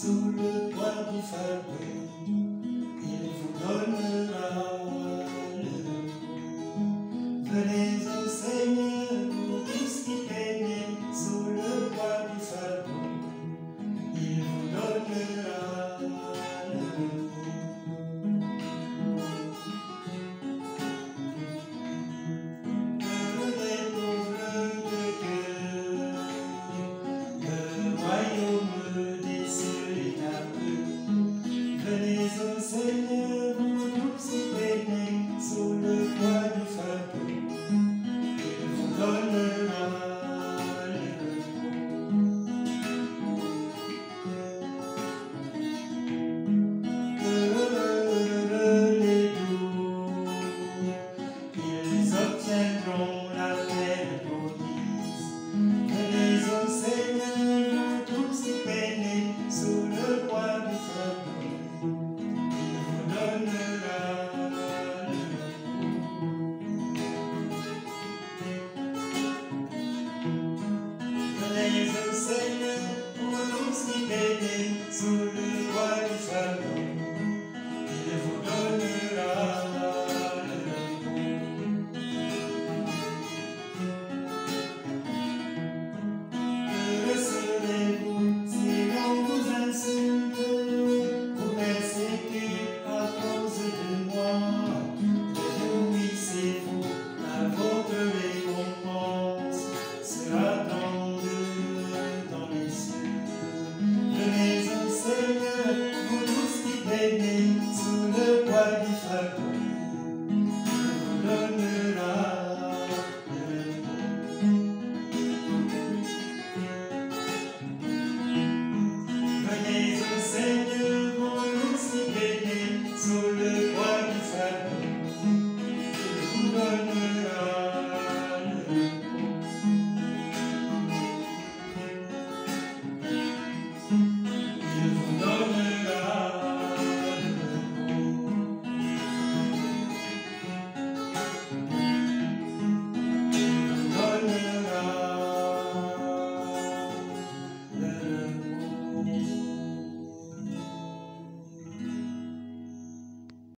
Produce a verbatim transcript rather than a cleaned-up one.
sous le poids du fardeau, il vous donnera le repos. Venez au Seigneur, vous tous qui peinez sous le poids du fardeau, il vous donnera le repos. Heureux les pauvres de cœur, le royaume des cieux est à eux. Venez au Seigneur, vous tous qui peinez sous le poids du fardeau, il vous donnera le repos. Heureux les doux, ils obtiendront la pleine promise. Venez au Seigneur, vous tous qui peinez sous le poids du fardeau, il vous donnera le repos. Venez au Seigneur, vous tous qui peinez sous le